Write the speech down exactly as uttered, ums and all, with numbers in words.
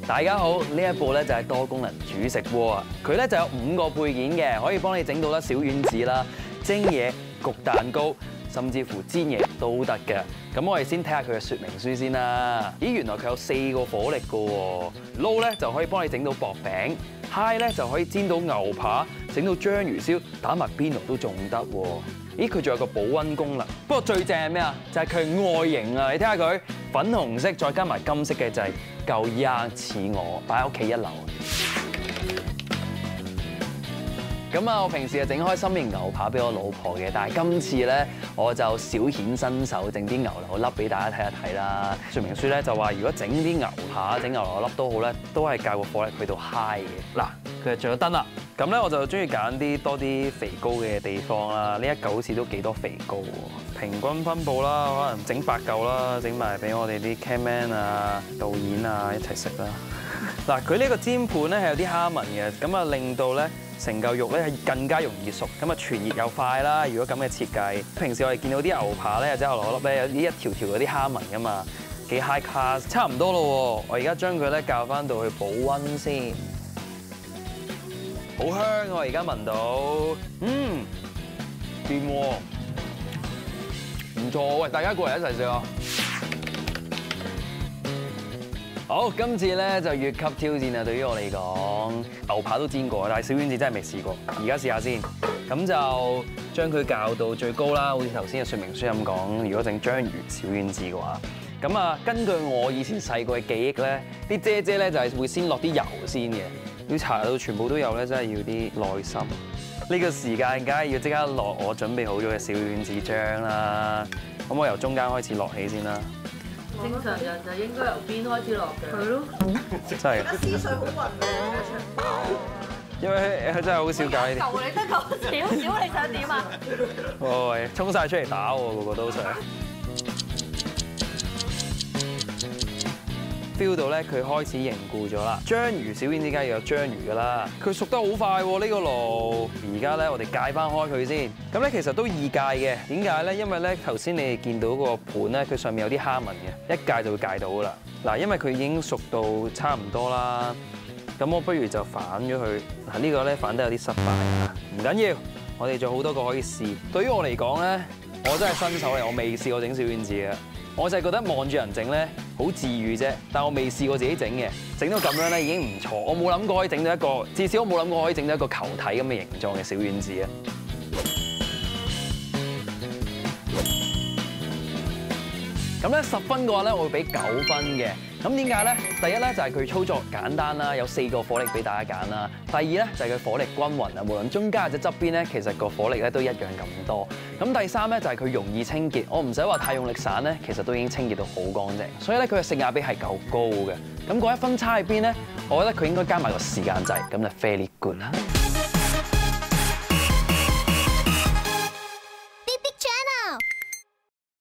大家好，呢一部咧就係多功能煮食鍋啊！佢咧就有五個配件嘅，可以幫你整到咧小丸子啦、蒸嘢、焗蛋糕，甚至乎煎嘢都得嘅。咁我哋先睇下佢嘅說明書先啦。咦，原來佢有四個火力㗎喎。撈咧就可以幫你整到薄餅，揩咧就可以煎到牛扒，整到章魚燒，打埋邊爐都仲得喎。咦，佢仲有個保溫功能。不過最正係咩啊？就係佢外形啊！你睇下佢粉紅色，再加埋金色嘅掣，夠樣似我擺喺屋企一流。咁啊，我平時就整開心形牛扒俾我老婆嘅，但係今次咧我就小顯身手，整啲牛柳粒俾大家睇一睇啦。說明書咧就話，如果整啲牛扒、整牛柳粒都好咧，都係較個火力去到 high 嘅。嗱，佢就着咗燈啦。咁咧我就中意揀啲多啲肥膏嘅地方啦。呢一嚿好似都幾多肥膏喎，平均分佈啦，可能整八嚿啦，整埋俾我哋啲 cameraman 啊、導演啊一齊食啦。嗱，佢呢個煎盤咧係有啲蝦紋嘅，咁啊令到咧成嚿肉咧係更加容易熟，咁啊傳熱又快啦。如果咁嘅設計，平時我哋見到啲牛扒咧或者牛柳粒咧有啲一條條嗰啲蝦紋噶嘛，幾 high class。差唔多咯喎，我而家將佢咧校翻到去保溫先。好香我而家聞到，嗯，掂喎，唔錯。喂，大家過嚟一齊食啊！好，今次咧就越級挑戰啊！對於我嚟講，牛扒都煎過，但係小丸子真係未試過。而家試下先，咁就將佢校到最高啦。好似頭先嘅說明書咁講，如果整章魚小丸子嘅話，咁啊，根據我以前細個嘅記憶咧，啲姐姐咧就係會先落啲油先嘅。要搽到全部都有咧，真係要啲耐心。呢個時間梗係要即刻落我準備好咗嘅小丸子醬啦。咁我由中間開始落起先啦。 正常人就應該由邊開始落嘅。係咯。 真係。 而家思緒好混亂。 因為佢真係好少教呢啲。 求你得咁少少，你想點啊？ 喂，衝晒出嚟打我，個個都想。feel 到咧，佢開始凝固咗啦。章魚小丸子梗係要有章魚噶啦，佢熟得好快喎呢個爐。而家咧，我哋戒翻開佢先。咁咧其實都易戒嘅。點解咧？因為咧頭先你哋見到個盤咧，佢上面有啲蝦紋嘅，一戒就會戒到噶啦。嗱，因為佢已經熟到差唔多啦。咁我不如就反咗佢。嗱，呢個咧反得有啲失敗啊，唔緊要，我哋仲有好多個可以試。對於我嚟講咧，我真係新手嚟，我未試過整小丸子嘅。我就係覺得望住人整咧好治癒啫，但我未試過自己整嘅，整到咁樣咧已經唔錯。我冇諗過可以整到一個，至少我冇諗過可以整到一個球體咁嘅形狀嘅小丸子啊！咁咧十分嘅話咧，我會俾九分嘅。咁點解咧？第一咧就係佢操作簡單啦，有四個火力俾大家揀啦。第二咧就係佢火力均勻啊，無論中間或者側邊咧，其實個火力咧都一樣咁多。咁第三咧就係佢容易清潔，我唔使話太用力散咧，其實都已經清潔到好乾淨。所以咧佢嘅性價比係夠高嘅。咁嗰一分差喺邊咧？我覺得佢應該加埋個時間掣，咁就 fairly good 啦。